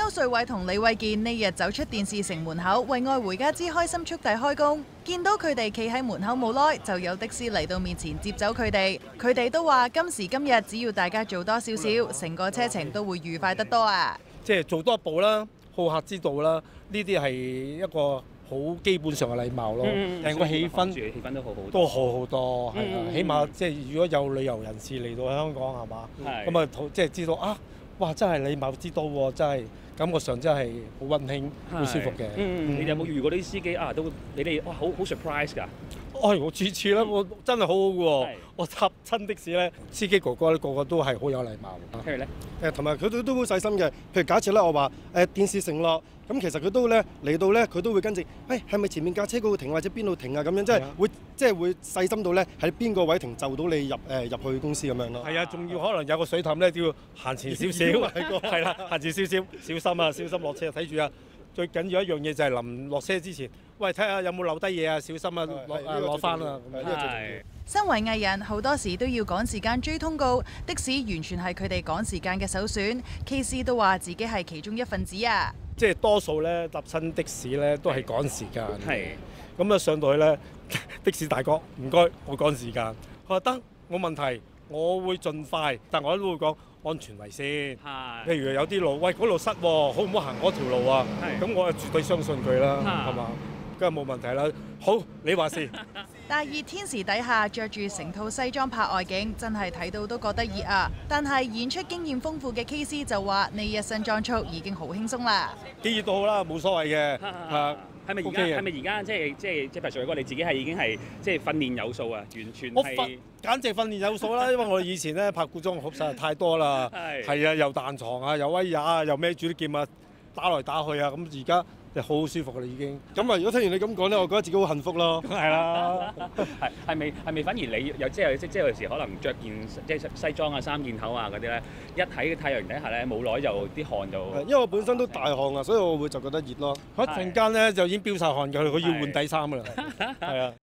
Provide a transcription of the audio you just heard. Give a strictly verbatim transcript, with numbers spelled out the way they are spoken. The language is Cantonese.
邱瑞偉同李慧健呢日走出電視城門口，為愛回家之開心速遞開工。見到佢哋企喺門口冇耐，就有的士嚟到面前接走佢哋。佢哋都話今時今日，只要大家做多少少，成個車程都會愉快得多啊！ 即係做多一步啦，好客之道啦，呢啲係一個好基本上嘅禮貌咯。成個氣氛氣氛都好好， 都好好多，係啊！ 嗯起碼即係如果有旅遊人士嚟到香港係嘛，咁啊即係知道啊，哇！真係禮貌之都喎，真係感覺上真係好溫馨、好舒服嘅。 嗯，你哋有冇遇過啲司機啊？都你哋哇好好 surprise 㗎！ 哎，我次次咧，我真係好好嘅喎。我搭親的士咧，司機哥哥咧個個都係好有禮貌。 譬如咧， 誒同埋佢哋都好細心嘅。譬如假設咧，我話誒電視城落，咁其實佢都咧嚟到咧，佢都會跟住，誒係咪前面架車嗰度停或者邊度停啊？咁樣即係會即係會細心到咧喺邊個位停就到你入誒入去公司咁樣咯。 係啊，仲要可能有個水氹咧，都要行前少少，係啦，行前少少，小心啊，小心落車睇住啊！最緊要一樣嘢就係臨落車之前，喂睇下有冇留低嘢啊，小心啊，攞攞翻啊！ 係。 身為藝人，好多時都要趕時間追通告，的士完全係佢哋趕時間嘅首選。K C 都話自己係其中一份子啊！ 即係多數咧搭親的士咧都係趕時間。 係。 咁啊上到去咧，的士大哥唔該，我趕時間。佢話得冇問題，我會盡快，但我都會講安全為先。 係。 譬如有啲路，喂嗰度塞喎，好唔好行嗰條路啊？咁我係絕對相信佢啦，係嘛？梗係冇問題啦。好，你話事。 大熱天時底下着住成套西裝拍外景，真係睇到都覺得熱啊！但係演出經驗豐富嘅 K C 就話：呢一身裝束已經好輕鬆啦。 幾熱都好啦，冇所謂嘅。係係咪而家係咪而家即係即係即係譬如瑞哥你自己係已經係即係訓練有素啊？完全我係簡直訓練有素啦，因為我哋以前咧拍古裝實在太多啦。係係啊，又彈床啊，又威亞啊，又孭住啲劍啊，打來打去啊，咁而家就好好舒服啦已經。 咁啊，如果聽完你咁講咧，我覺得自己好幸福咯。 係啦， 係係咪係咪反而你有即係即即有時可能着件即係西裝啊、三件頭啊嗰啲咧，一喺太陽底下咧冇耐就啲汗就因為我本身都大汗啊，所以我會就覺得熱咯。 一陣間咧就已經飆晒汗㗎，佢要換底衫㗎啦。係啊。